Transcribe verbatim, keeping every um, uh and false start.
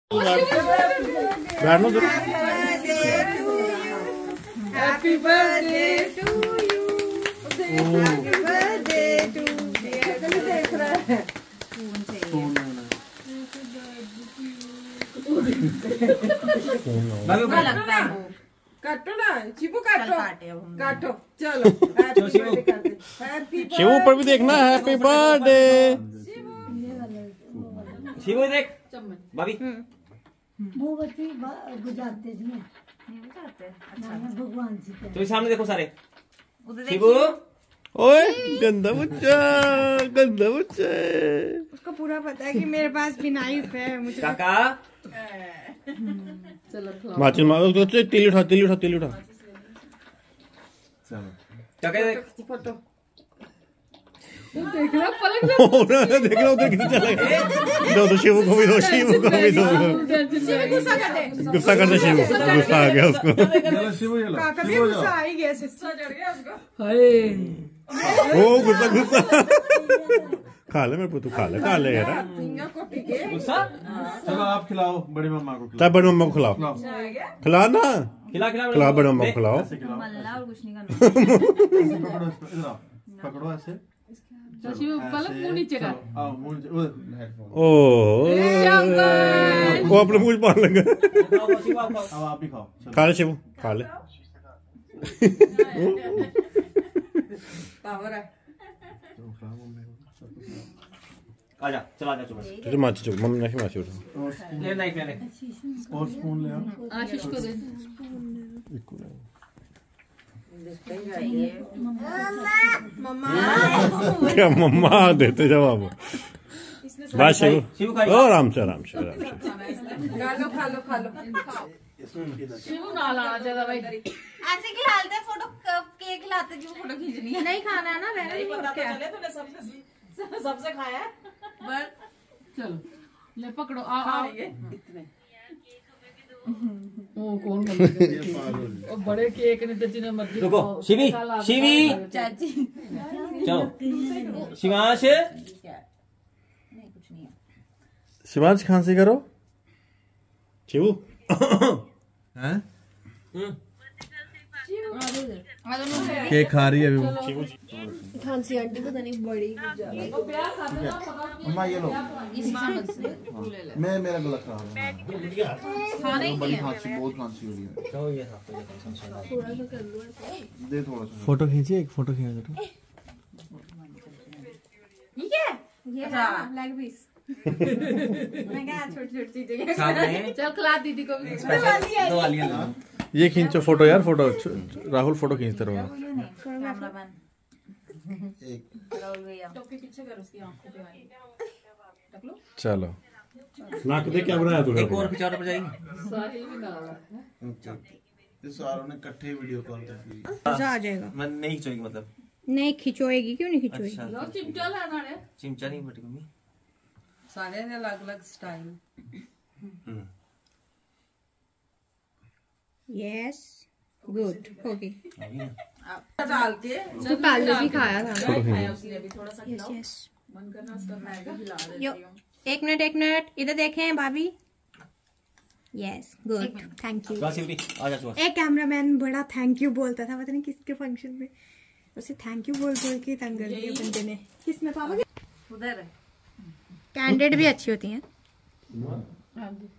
बैठो तो। Happy birthday to you. Happy birthday to you. देख रहा है काटो ना शिवू, काटो काटो। चलो शिवू पर भी देखना। हैप्पी बर्थडे शिवू देख भाभी। मोमबत्ती बुझाते जी भगवान जी के। तो सामने देखो सारे। शिवू ओए गंदा बच्चा, गंदा बच्चा। उसको पूरा पता है कि मेरे पास भी नाइफ है। मुझे काका चलो माचिस मारो तो तीली उठा, तीली उठा, तीली उठा। चलो काका देख फोटो देख रहा पलक देख रहा उधर किधर चला गया। दो दो शिवू को भी दो, शिवू को भी दो। गुस्सा कर दे, गुस्सा कर दे शिवू, गुस्सा आ गया उसको। काका भी गुस्सा आ ही गया, गुस्सा चढ़ गया उसको। हाय ओ गुस्सा गुस्सा। खा ले मेरे पुत्तू, खा ले, खा ले यार। गुस्सा। चलो आप खिलाओ बड़ी मम्मा को। चल बड़ी मम्मा को खिलाओ, खिला ना, खिला खिला खिला बड़ी मम्मा को खिलाओ। मल्ला और कुछ नहीं करना। पकड़ो इधर, पकड़ो ऐसे। पलक मुंह नीचे कर। आओ मुंह हेडफोन। ओ वो अपने मुंह पान लगा। अब आप भी खाओ। खा ले शिवू, खा ले। पावर है। आजा चला जा चुप। तुझे माची चुप, मम्मी नहीं माची उठा। ले नाइफ ले ले और स्पून ले आओ। आशीष को दे। मम्मा क्या मम्मा देते जवाब। बस शिवू, शिवू खाइए। ओ आराम से, आराम से, आराम से। खा लो खा लो खा लो। शिवू ना लाना चाहिए भाई। ऐसे खिलाते फोटो, केक खिलाते जो फोटो खींचनी है। नहीं खाना है ना, मैंने नहीं पता तो चले तूने सबसे सबसे खाया है। बस चलो ले पकड़ो। आ आ इतने ओ कौन बन गया? बड़े केक ने तो जिन्हें मर्जी। रुको शिवी, शिवी चाची चलो शिवांश। नहीं कुछ नहीं है। शिवांश खांसी करो। शिवू हैं? केक खा रही है अभी। खांसी आंटी पता नहीं बड़ी मम्मा ये लो। मैं मेरा गला खराब है। खाना ही बड़ी नहीं है। खांसी, बहुत खांसी हो रही है। तो ये था दे थोड़ा सा। फोटो खींचिए, एक फोटो खींच दो। ठीक है। ये लेग पीस मैं क्या छोटी छोटी चीजें सामने चल खिला दीदी को भी। दो वालियां ले। ये खींचो फोटो यार, फोटो। राहुल फोटो खींचते रहो। कैमरामैन एक राहुल भैया। टोपी पीछे कर, उसकी आंखों पे आई। टक लो। चलो नाक दे, क्या बनाया तूने? एक और पिछाड़ पर जाएंगे। सही भी ना इस सारों ने इकट्ठे वीडियो कॉल कर दी। मजा आ जाएगा। मैं नहीं खिंचोएगी मतलब। नहीं खिंचोएगी, क्यों नहीं खिंचोएगी? अच्छा लो चिमटा लाना है। चिमचा नहीं बटी मम्मी। सारे ने अलग अलग स्टाइल। Yes good okay. डाल के उसको पहले भी खाया था ना। खाया उसने भी थोड़ा सा यस खिलाओ। यस। मन करना उसका मैं भी खिला देती यो हूँ। एक मिनट एक मिनट इधर देखें भाभी। Yes good thank you. चल शिवी आजा चुप। एक कैमरामैन बड़ा थैंक यू बोलता था, पता नहीं किसके फंक्शन में, उसे थैंक यू बोल बोल के तंग कर दिया बंदे ने। किसमें पापा? उधर कैंडिड भी अच्छी होती हैं।